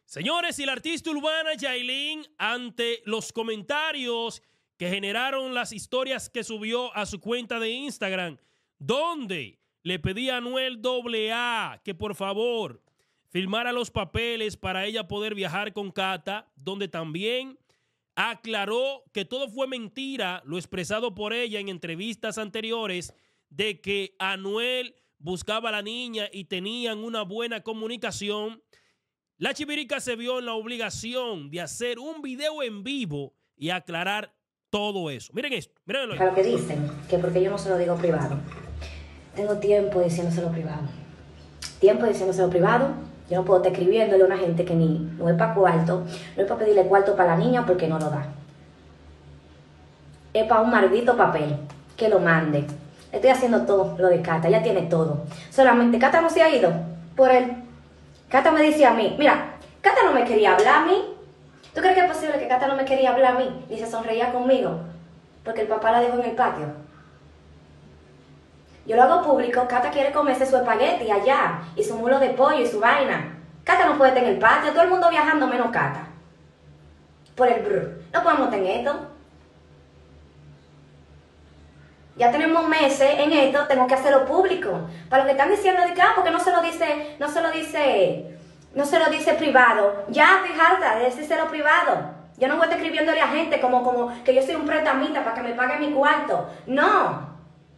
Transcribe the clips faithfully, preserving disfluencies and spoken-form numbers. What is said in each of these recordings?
Señores, y la artista urbana Yailin, ante los comentarios que generaron las historias que subió a su cuenta de Instagram, donde le pedía a Anuel A A que por favor firmara los papeles para ella poder viajar con Cata, donde también aclaró que todo fue mentira, lo expresado por ella en entrevistas anteriores, de que Anuel buscaba a la niña y tenían una buena comunicación. La Chivirica se vio en la obligación de hacer un video en vivo y aclarar todo eso. Miren esto, miren Para lo que dicen, que porque yo no se lo digo privado. Tengo tiempo diciéndoselo privado. Tiempo diciéndoselo privado. Yo no puedo estar escribiéndole a una gente que ni no es para cuarto, no es para pedirle cuarto para la niña porque no lo da. Es para un maldito papel, que lo mande. Estoy haciendo todo lo de Cata, ya tiene todo. Solamente Cata no se ha ido por él. Cata me dice a mí, mira, Cata no me quería hablar a mí. ¿Tú crees que es posible que Cata no me quería hablar a mí? Ni se sonreía conmigo, porque el papá la dejó en el patio. Yo lo hago público, Cata quiere comerse su espagueti allá, y su mulo de pollo y su vaina. Cata no puede estar en el patio, todo el mundo viajando menos Cata. Por el brr. No podemos estar en esto. Ya tenemos meses en esto, tengo que hacerlo público. Para lo que están diciendo de que, ah, porque no se lo dice, no se lo dice, no se lo dice privado. Ya, fíjate, de decírselo privado. Yo no voy a estar escribiéndole a gente como, como que yo soy un pretamita para que me pague mi cuarto. No.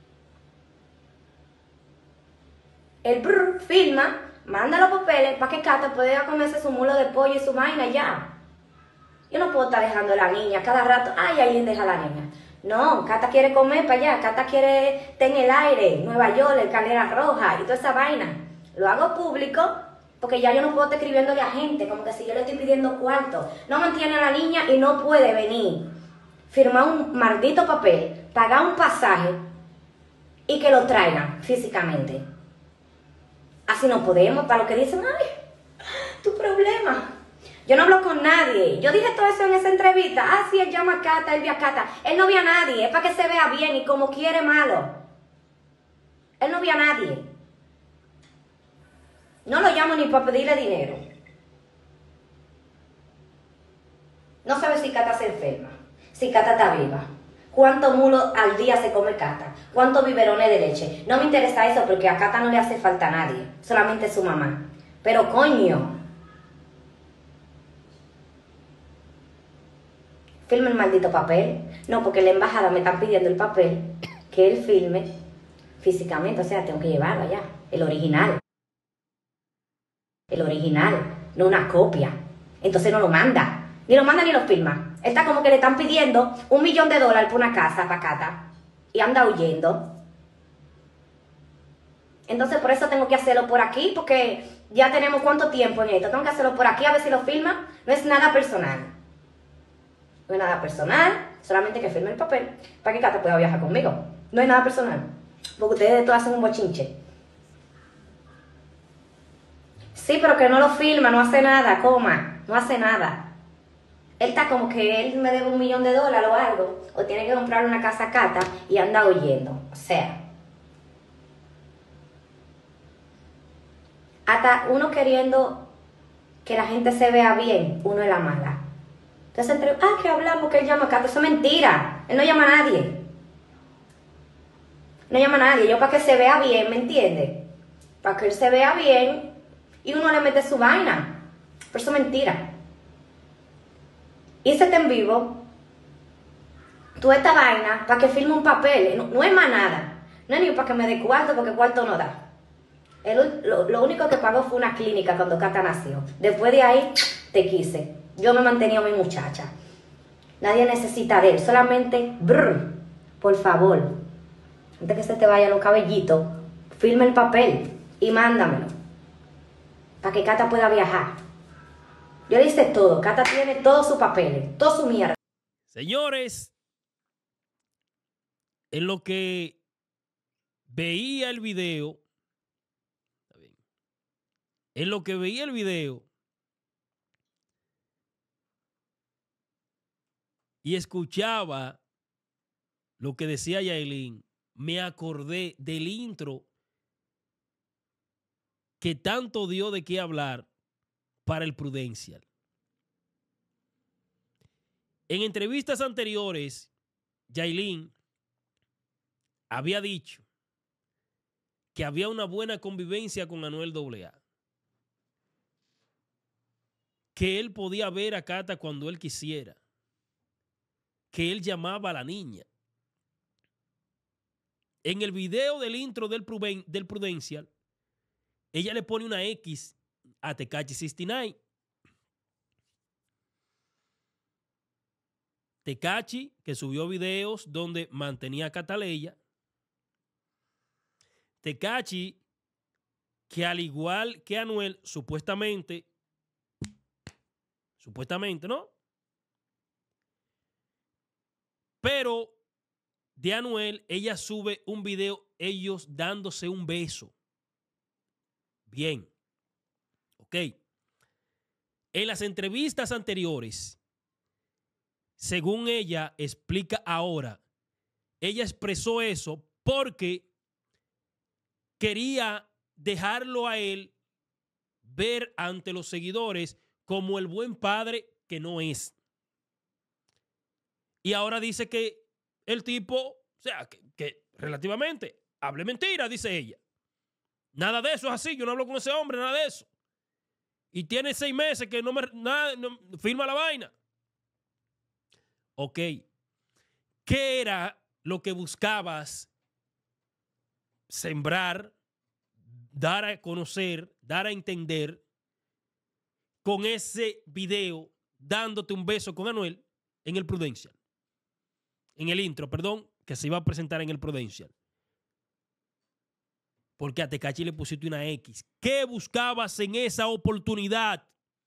El brr firma, manda los papeles para que Cata pueda comerse su mulo de pollo y su vaina ya. Yo no puedo estar dejando a la niña cada rato. Ay, alguien deja a la niña. No, Cata quiere comer para allá. Cata quiere estar en el aire, Nueva York, Escalera Roja y toda esa vaina. Lo hago público porque ya yo no puedo estar escribiéndole a gente como que si yo le estoy pidiendo cuarto. No mantiene a la niña y no puede venir. Firmar un maldito papel, pagar un pasaje y que lo traigan físicamente. Así no podemos, para lo que dicen, ay, tu problema. Yo no hablo con nadie. Yo dije todo eso en esa entrevista. Ah, sí, él llama a Cata, él ve a Cata. Él no ve a nadie, es para que se vea bien y como quiere malo. Él no ve a nadie. No lo llamo ni para pedirle dinero. No sabe si Cata se enferma, si Cata está viva. ¿Cuántos mulos al día se come Cata? ¿Cuántos biberones de leche? No me interesa eso porque a Cata no le hace falta a nadie, solamente su mamá. Pero coño, firme el maldito papel. No, porque la embajada me está pidiendo el papel que él firme físicamente. O sea, tengo que llevarlo allá, el original. El original, no una copia. Entonces no lo manda. Ni lo manda ni lo firma. Está como que le están pidiendo un millón de dólares por una casa para Cata. Y anda huyendo. Entonces por eso tengo que hacerlo por aquí. Porque ya tenemos cuánto tiempo en esto. Tengo que hacerlo por aquí a ver si lo firma. No es nada personal. No es nada personal. Solamente que firme el papel para que Cata pueda viajar conmigo. No es nada personal. Porque ustedes todos hacen un bochinche. Sí, pero que no lo firma, no hace nada, coma. No hace nada. Él está como que él me debe un millón de dólares o algo, o tiene que comprar una casa a Cata y anda huyendo. O sea, hasta uno queriendo que la gente se vea bien, uno es la mala. Entonces, entre, ah, que hablamos que él llama a Cata, eso es mentira. Él no llama a nadie. No llama a nadie. Yo para que se vea bien, ¿me entiende? Para que él se vea bien y uno le mete su vaina. Pero eso es mentira. Hice en vivo toda esta vaina para que firme un papel. No, no es más nada. No es ni para que me dé cuarto, porque cuarto no da. El, lo, lo único que pagó fue una clínica cuando Cata nació. Después de ahí, te quise. Yo me mantenía a mi muchacha. Nadie necesita de él. Solamente, brr, por favor, antes que se te vayan los cabellitos, firme el papel y mándamelo. Para que Cata pueda viajar. Yo le hice todo. Cata tiene todos sus papeles, todo su mierda. Señores, en lo que veía el video, en lo que veía el video y escuchaba lo que decía Yailin, me acordé del intro que tanto dio de qué hablar para el Prudential. En entrevistas anteriores, Yailin había dicho que había una buena convivencia con Anuel doble A. Que él podía ver a Cata cuando él quisiera. Que él llamaba a la niña. En el video del intro del, Pruden- del Prudential, ella le pone una X a Tekashi sesenta y nueve. Tekashi, que subió videos donde mantenía a Cataleya. Tekashi, que al igual que Anuel, supuestamente, supuestamente, ¿no? Pero de Anuel, ella sube un video, ellos dándose un beso. Bien. Ok. En las entrevistas anteriores, según ella explica ahora, ella expresó eso porque quería dejarlo a él ver ante los seguidores como el buen padre que no es. Y ahora dice que el tipo, o sea, que, que relativamente hable mentira, dice ella. Nada de eso es así, yo no hablo con ese hombre, nada de eso. Y tiene seis meses que no me nada, no, firma la vaina. Ok. ¿Qué era lo que buscabas sembrar, dar a conocer, dar a entender con ese video dándote un beso con Anuel en el Prudential? En el intro, perdón, que se iba a presentar en el Prudential. Porque a Tekashi le pusiste una X. ¿Qué buscabas en esa oportunidad?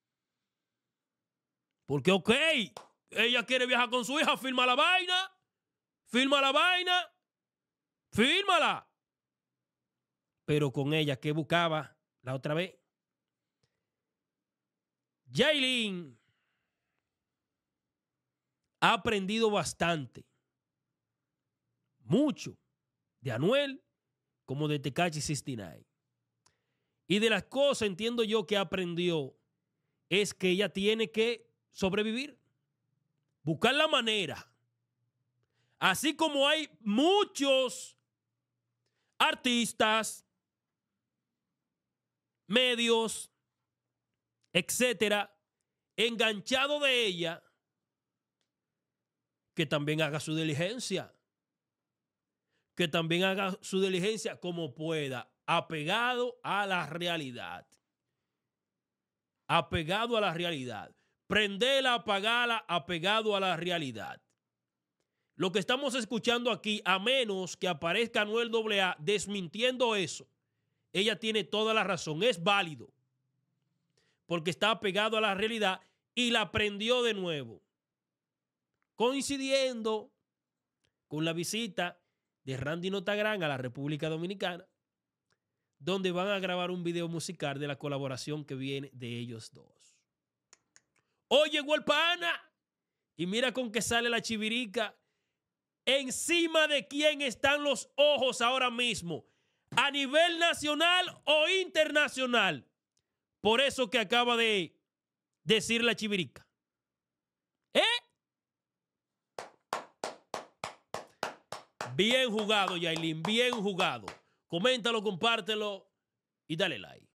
Porque, ok, ella quiere viajar con su hija, firma la vaina, firma la vaina, fírmala. Pero con ella, ¿qué buscaba la otra vez? Yailin ha aprendido bastante, mucho, de Anuel como de Tekashi sesenta y nueve. Y de las cosas, entiendo yo, que aprendió es que ella tiene que sobrevivir, buscar la manera. Así como hay muchos artistas, medios, etcétera, enganchados de ella, que también haga su diligencia. Que también haga su diligencia como pueda, apegado a la realidad. Apegado a la realidad. Prendela, apagala, apegado a la realidad. Lo que estamos escuchando aquí, a menos que aparezca Anuel doble A desmintiendo eso, ella tiene toda la razón, es válido. Porque está apegado a la realidad y la prendió de nuevo. Coincidiendo con la visita de Randy Notagrán a la República Dominicana, donde van a grabar un video musical de la colaboración que viene de ellos dos. Hoy llegó el pana y mira con qué sale la chivirica. Encima de quién están los ojos ahora mismo, a nivel nacional o internacional. Por eso que acaba de decir la chivirica. ¿Eh? Bien jugado, Yailin, bien jugado. Coméntalo, compártelo y dale like.